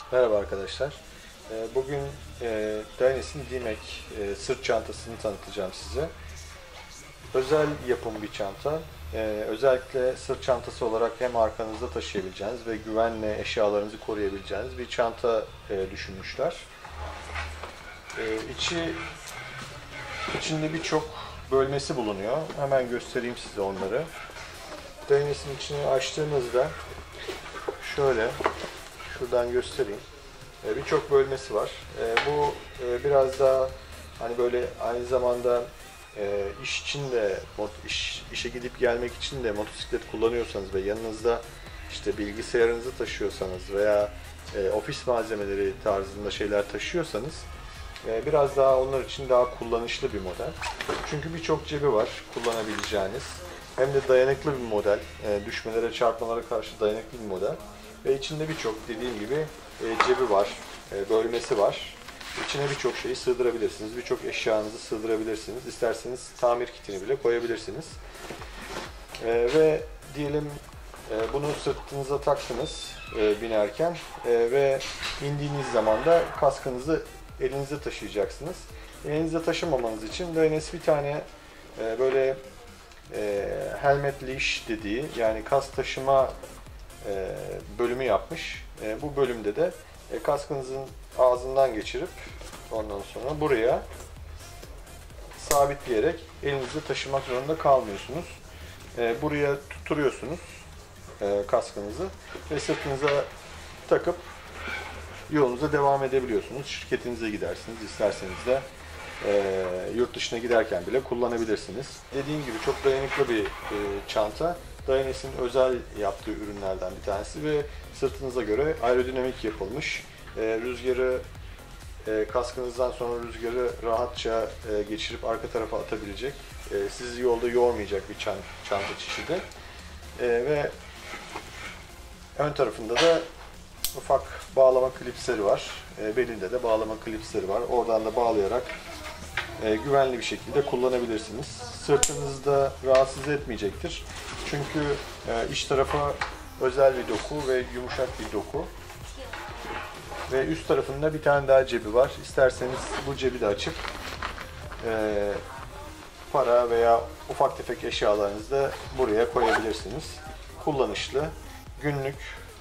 Merhaba arkadaşlar. Bugün Dynasty'nin D-Mac sırt çantasını tanıtacağım size. Özel yapım bir çanta. Özellikle sırt çantası olarak hem arkanızda taşıyabileceğiniz ve güvenle eşyalarınızı koruyabileceğiniz bir çanta düşünmüşler. İçinde birçok bölmesi bulunuyor. Hemen göstereyim size onları. Dynasty'nin içini açtığınızda şöyle, şuradan göstereyim. Birçok bölmesi var. Bu biraz daha hani böyle aynı zamanda iş için de işe gidip gelmek için de motosiklet kullanıyorsanız ve yanınızda işte bilgisayarınızı taşıyorsanız veya ofis malzemeleri tarzında şeyler taşıyorsanız biraz daha onlar için daha kullanışlı bir model. Çünkü birçok cebi var kullanabileceğiniz. Hem de dayanıklı bir model. Düşmelere, çarpmalara karşı dayanıklı bir model. Ve içinde birçok dediğim gibi cebi var, bölmesi var. İçine birçok şeyi sığdırabilirsiniz, birçok eşyanızı sığdırabilirsiniz. İsterseniz tamir kitini bile koyabilirsiniz. Ve diyelim bunu sırtınıza taktınız binerken ve indiğiniz zaman da kaskınızı elinizde taşıyacaksınız. Elinizde taşımamanız için Dynasty bir tane böyle helmet leash dediği, yani kask taşıma bölümü yapmış. Bu bölümde de kaskınızın ağzından geçirip ondan sonra buraya sabitleyerek elinizde taşımak zorunda kalmıyorsunuz. Buraya tutturuyorsunuz kaskınızı ve sırtınıza takıp yolunuza devam edebiliyorsunuz. Şirketinize gidersiniz. İsterseniz de yurt dışına giderken bile kullanabilirsiniz. Dediğim gibi çok dayanıklı bir çanta. Dynasty'nin özel yaptığı ürünlerden bir tanesi ve sırtınıza göre aerodinamik yapılmış. Rüzgarı kaskınızdan sonra rüzgarı rahatça geçirip arka tarafa atabilecek, sizi yolda yormayacak bir çanta çeşidi. Ve ön tarafında da ufak bağlama klipsleri var. Belinde de bağlama klipsleri var. Oradan da bağlayarak güvenli bir şekilde kullanabilirsiniz. Sırtınızda rahatsız etmeyecektir. Çünkü iç tarafa özel bir doku ve yumuşak bir doku. Ve üst tarafında bir tane daha cebi var. İsterseniz bu cebi de açıp para veya ufak tefek eşyalarınızı da buraya koyabilirsiniz. Kullanışlı, günlük,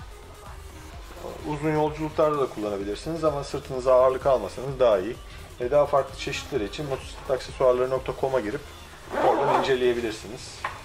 uzun yolculuklarda da kullanabilirsiniz ama sırtınıza ağırlık almasanız daha iyi. Daha farklı çeşitleri için motosiklet aksesuarları.com'a girip oradan inceleyebilirsiniz.